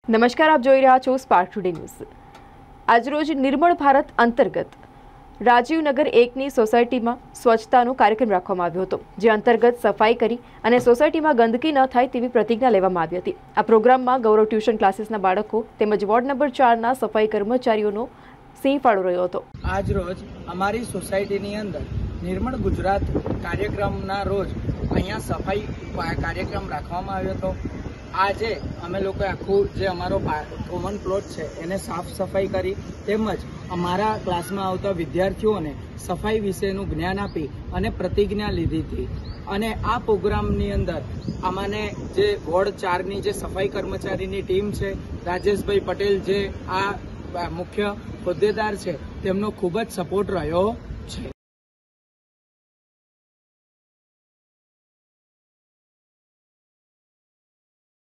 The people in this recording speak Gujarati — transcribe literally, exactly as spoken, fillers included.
નમસ્કાર, આપ જોઈ રહ્યા છો સ્પાર્ક ટુડે ન્યૂઝ। આજરોજ નિર્મળ ભારત અંતર્ગત રાજીવનગર એકની સોસાયટીમાં સ્વચ્છતાનો કાર્યક્રમ રાખવામાં આવ્યો હતો, જે અંતર્ગત સફાઈ કરી અને સોસાયટીમાં ગંદકી ન થાય તેવી પ્રતિજ્ઞા લેવામાં આવી હતી। આ પ્રોગ્રામમાં ગૌરવ ટ્યુશન ક્લાસીસના બાળકો તેમજ વોર્ડ નંબર ચારના સફાઈ કર્મચારીઓનો સિંહ ફાળો રહ્યો હતો। આજરોજ અમારી સોસાયટીની અંદર નિર્મળ ગુજરાત કાર્યક્રમના રોજ અહીંયા સફાઈ કાર્યક્રમ રાખવામાં આવ્યો હતો। આજે અમે લોકો આખું જે અમારો કોમન પ્લોટ છે એને સાફ સફાઈ કરી તેમજ અમારા ક્લાસમાં આવતા વિદ્યાર્થીઓને સફાઈ વિશેનું જ્ઞાન આપી અને પ્રતિજ્ઞા લીધી હતી। અને આ પ્રોગ્રામની અંદર અમને જે વોર્ડ ચારની જે સફાઈ કર્મચારીની ટીમ છે, રાજેશભાઈ પટેલ જે આ મુખ્ય હોદ્દેદાર છે, તેમનો ખૂબ જ સપોર્ટ રહ્યો છે।